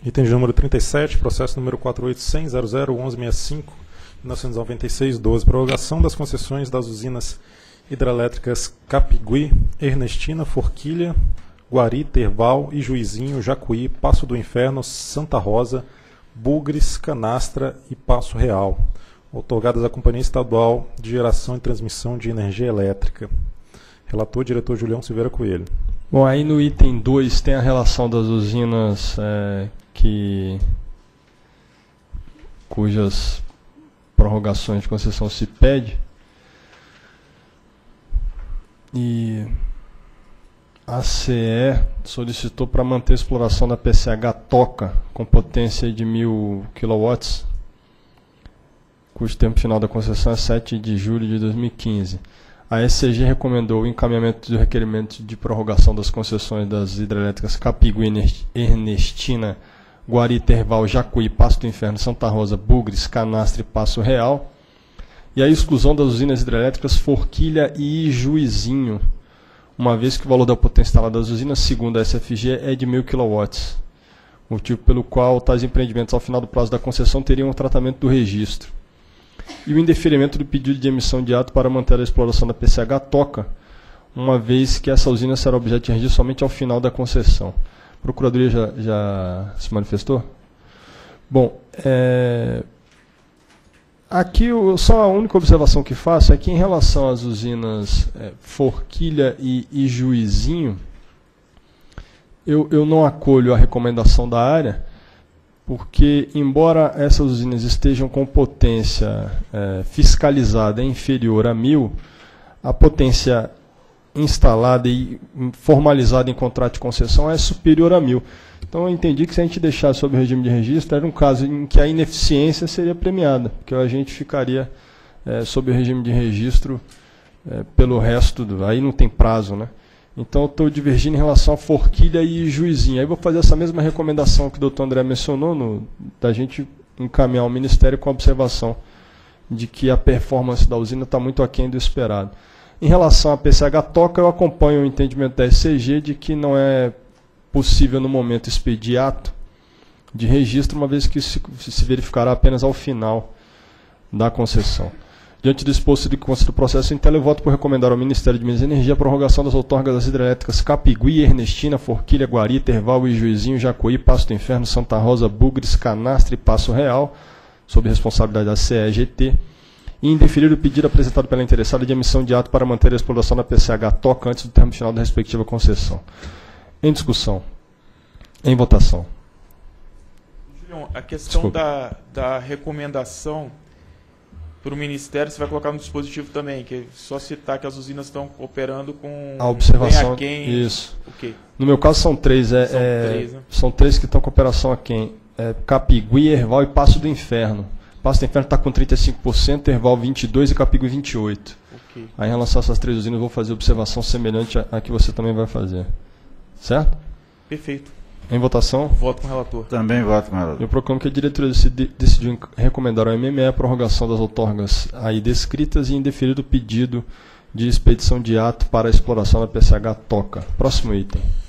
Item de número 37, processo número 48.100.00.1165.1996.12. Prorrogação das concessões das usinas hidrelétricas Capigui, Ernestina, Forquilha, Guari, Terval, Ijuizinho, Jacuí, Passo do Inferno, Santa Rosa, Bugres, Canastra e Passo Real, outorgadas à Companhia Estadual de Geração e Transmissão de Energia Elétrica. Relator, diretor Julião Silveira Coelho. Bom, aí no item 2 tem a relação das usinas cujas prorrogações de concessão se pede. E a CE solicitou para manter a exploração da PCH Toca com potência de 1.000 kW, cujo tempo final da concessão é 7 de julho de 2015. A ECG recomendou o encaminhamento do requerimento de prorrogação das concessões das hidrelétricas Capigui, Ernestina, Guari, Terval, Jacuí, Passo do Inferno, Santa Rosa, Bugres, Canastra e Passo Real, e a exclusão das usinas hidrelétricas Forquilha e Ijuizinho, uma vez que o valor da potência instalada das usinas, segundo a SFG, é de 1.000 kW, motivo pelo qual tais empreendimentos, ao final do prazo da concessão, teriam o tratamento do registro. E o indeferimento do pedido de emissão de ato para manter a exploração da PCH Toca, uma vez que essa usina será objeto de registro somente ao final da concessão. A Procuradoria já se manifestou? Bom, aqui só a única observação que faço é que em relação às usinas Forquilha e Ijuizinho, eu não acolho a recomendação da área, porque, embora essas usinas estejam com potência fiscalizada inferior a 1.000, a potência instalada e formalizada em contrato de concessão é superior a 1.000. Então, eu entendi que se a gente deixasse sob o regime de registro, era um caso em que a ineficiência seria premiada, porque a gente ficaria sob o regime de registro pelo resto, aí não tem prazo, né? Então, eu estou divergindo em relação a Forquilha e Juizinho. Aí vou fazer essa mesma recomendação que o doutor André mencionou, da gente encaminhar ao Ministério com a observação de que a performance da usina está muito aquém do esperado. Em relação à PCH Toca, eu acompanho o entendimento da SCG de que não é possível, no momento, expedir ato de registro, uma vez que se verificará apenas ao final da concessão. Diante do exposto de consta do processo, então, eu voto por recomendar ao Ministério de Minas e Energia a prorrogação das outorgas das hidrelétricas Capigui, Ernestina, Forquilha, Guari, Terval, Ijuizinho, Jacuí, Passo do Inferno, Santa Rosa, Bugres, Canastra e Passo Real, sob responsabilidade da CEGT, e indeferir o pedido apresentado pela interessada de emissão de ato para manter a exploração da PCH Toca antes do termo final da respectiva concessão. Em discussão. Em votação. Julião, a questão da recomendação para o Ministério, você vai colocar no dispositivo também, que é só citar que as usinas estão operando com a observação. Aquém, isso. O quê? No meu caso são três. Né? São três que estão com operação aquém. Capigui, Erval e Passo do Inferno. Passo do Inferno está com 35%, Erval 22% e Capigui 28%. Okay. Aí, em relação a essas três usinas, eu vou fazer observação semelhante à que você também vai fazer. Certo? Perfeito. Em votação? Voto com o relator. Também voto com o relator. Eu proclamo que a diretoria decidiu recomendar ao MME a prorrogação das outorgas aí descritas e indeferir o pedido de expedição de ato para a exploração da PCH Toca. Próximo item.